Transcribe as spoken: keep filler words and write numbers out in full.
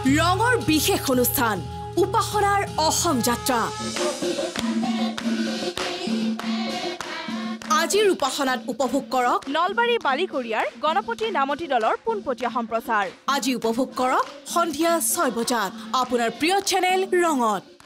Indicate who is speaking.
Speaker 1: ৰঙৰ বিশেষ অনুষ্ঠান উপাসনাৰ অসম যাত্ৰা আজিৰ উপাসনাত উপভোগ কৰক
Speaker 2: নলবাৰী বালিকৰিয়াৰ গণপতি নামতি দলৰ পোনপটীয়া সম্প্ৰচাৰ
Speaker 1: আজি উপভোগ কৰক সন্ধিয়া ছয় বজাত আপোনাৰ প্ৰিয় চেনেল ৰঙত।